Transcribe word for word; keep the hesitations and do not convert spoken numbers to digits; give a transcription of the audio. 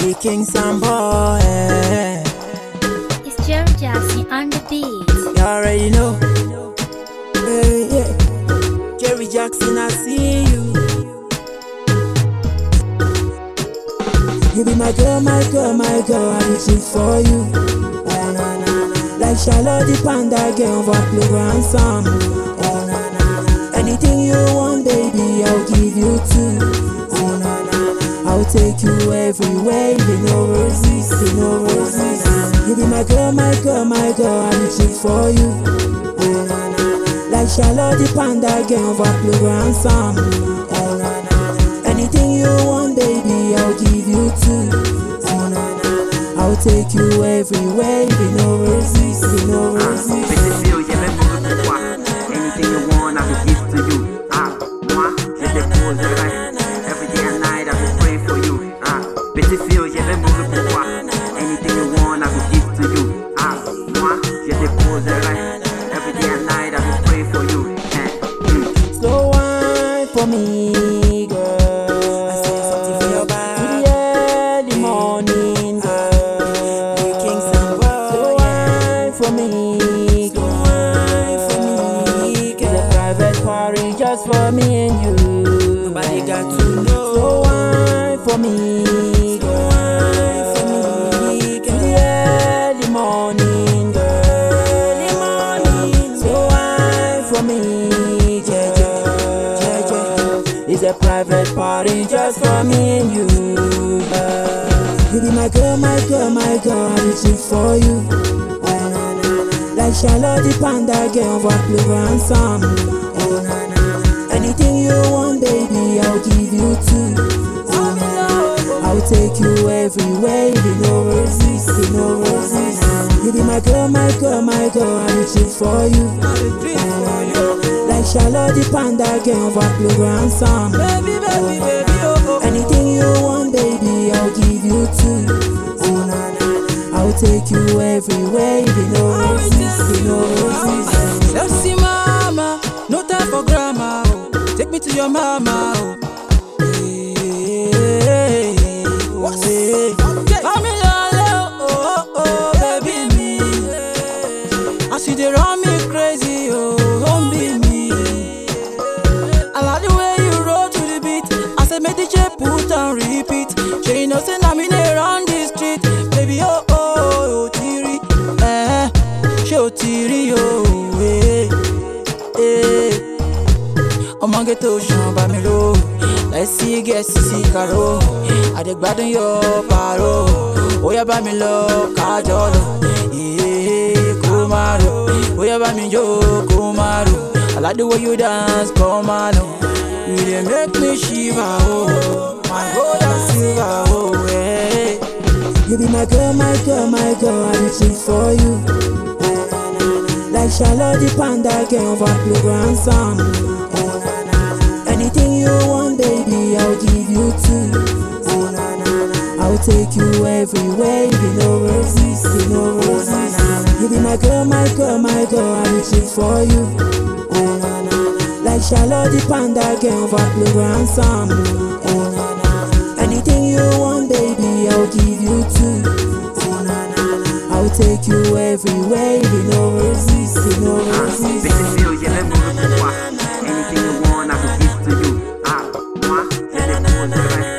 Leaking some boy. It's Jerry Jackson on the beat. You already know. Hey, yeah. Jerry Jackson, I see you. You be my girl, my girl, my girl, I be cheap for you. Oh, na, na, na. Like Charlotte the Panda girl for playground song. Oh, na, na, na. Anything you want, baby, I'll give you too. Oh, na, na, na. I'll take you everywhere, you know resist, you know resist. You be my girl, my girl, my girl, I be cheap for you. Oh, na, na, na. Like Charlotte the Panda girl for playground song. Oh, na, na, na. Anything you want, baby, I'll give you too. Oh, na, na, na. I'll take you everywhere, you know resist, you know resist. Anything you want, I will give to you. Ah, moi, je dépose le reste. Every day and night, I will pray for you. Ah, petit fille, je vais mourir pour toi. Anything you want, I will give to you. Ah, moi, je dépose le reste. Every day and night, I will pray for you. Eh, mm. Slow wine for me, girl. I say something for your back. To the early morning, girl. Leaking some boy. Slow wine for me, girl. Party just for me and you. Nobody got to know. So wine for me, girl. Wine for me, girl. To the early morning, girl. Early morning. So wine for me, yeah, yeah, yeah, yeah. It's a private party just for me and you. Uh, you be my girl, my girl, my girl, I be cheap for you. Oh, na, na, na. Like Charlotte the Panda girl for playground song. Oh, na, na, na. Anything you want, baby, I'll give you too. Oh, na, na. I'll take you everywhere, you know resist, you know resist. You be my girl, my girl, my girl, I be cheap for you. Oh, na, na. Like Charlotte the Panda girl for playground song. Baby, baby, baby, oh, oh. Anything you want, baby, I'll give you too. Oh, na, na, na. I'll take you everywhere, you know resist, you know resist. Sexy mama, no time for grandma, oh. Take me to your mama, oh. Hey, what's it? I'm in love, oh, oh, oh, baby me. I see they run me crazy, oh, don't be me. I like the way you roll to the beat. I said make D J put on repeat. She knows that I'm in there on the street, baby, oh, oh, oh, tiri, eh, show tiri, oh, eh. I'ma get to show by me low. Let's see, get see, caro. I dey gbadun your paro. Oh, yeah, by me low, kajolo. Yeah, kumaro. Oh, yeah, by me yo, kumaro. I like the way you dance, come on. You dey make me shiver, oh. My gold and silver, oh, hey. You be my girl, my girl, my girl, I be cheap for you. Oh, na, na, na. Like Charlotte the Panda girl for playground song. Oh, na, na, na. Anything you want, baby, I'll give you too. Oh, na, na, na. I'll take you everywhere, you know resist, you know resist. You be my girl, my girl, my girl, I be cheap for you. Oh, na, na, na. Like Charlotte the Panda girl for playground song. Oh, na, na, na. Anything you want, baby, I'll give you too. Oh, na, na, na. I'll take you everywhere, you know resist, you know resist. Petit fille, je vais mourir pour toi. Anything you want, I will give to you. Ah, moi, je dépose le reste.